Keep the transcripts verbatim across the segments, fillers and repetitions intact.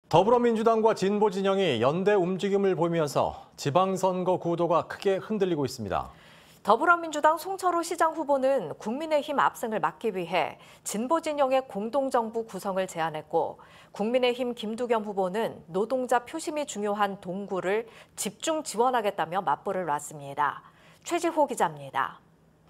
더불어민주당과 진보 진영이 연대 움직임을 보이면서 지방선거 구도가 크게 흔들리고 있습니다. 더불어민주당 송철호 시장 후보는 국민의힘 압승을 막기 위해 진보 진영의 공동정부 구성을 제안했고, 국민의힘 김두겸 후보는 노동자 표심이 중요한 동구를 집중 지원하겠다며 맞불을 놨습니다. 최지호 기자입니다.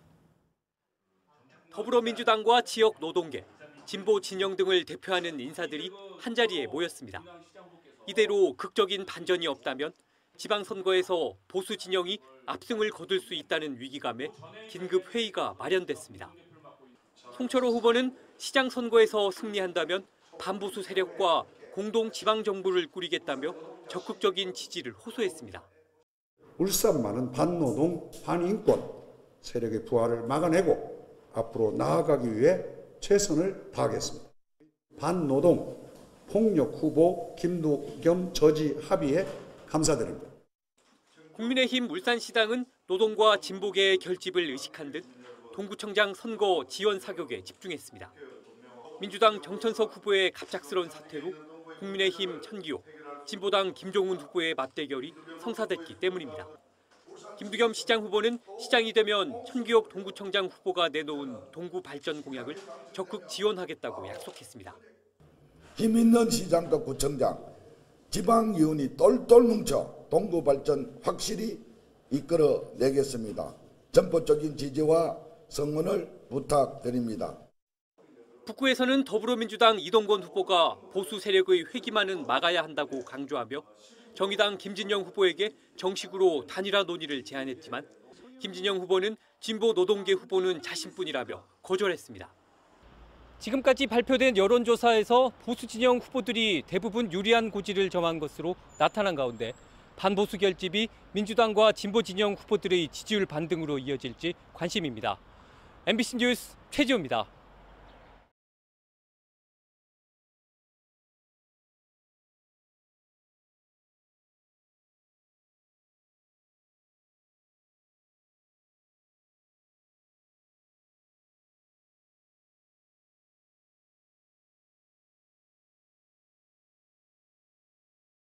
더불어민주당과 지역 노동계, 진보 진영 등을 대표하는 인사들이 한자리에 모였습니다. 이대로 극적인 반전이 없다면 지방선거에서 보수 진영이 압승을 거둘 수 있다는 위기감에 긴급 회의가 마련됐습니다. 송철호 후보는 시장 선거에서 승리한다면 반보수 세력과 공동 지방정부를 꾸리겠다며 적극적인 지지를 호소했습니다. 울산만은 반노동, 반인권 세력의 부활을 막아내고 앞으로 나아가기 위해 최선을 다하겠습니다. 반노동, 폭력 후보 김두겸 저지 합의에 감사드립니다. 국민의힘 울산시당은 노동과 진보계의 결집을 의식한 듯 동구청장 선거 지원 사격에 집중했습니다. 민주당 정천석 후보의 갑작스러운 사퇴로 국민의힘 천기호, 진보당 김종훈 후보의 맞대결이 성사됐기 때문입니다. 김두겸 시장 후보는 시장이 되면 천기호 동구청장 후보가 내놓은 동구 발전 공약을 적극 지원하겠다고 약속했습니다. 힘 있는 시장과 구청장, 지방위원이 똘똘 뭉쳐 동구 발전 확실히 이끌어내겠습니다. 전폭적인 지지와 성원을 부탁드립니다. 북구에서는 더불어민주당 이동건 후보가 보수 세력의 회기만은 막아야 한다고 강조하며 정의당 김진영 후보에게 정식으로 단일화 논의를 제안했지만 김진영 후보는 진보 노동계 후보는 자신뿐이라며 거절했습니다. 지금까지 발표된 여론조사에서 보수 진영 후보들이 대부분 유리한 고지를 정한 것으로 나타난 가운데 반보수 결집이 민주당과 진보 진영 후보들의 지지율 반등으로 이어질지 관심입니다. 엠비씨 뉴스 최지호입니다.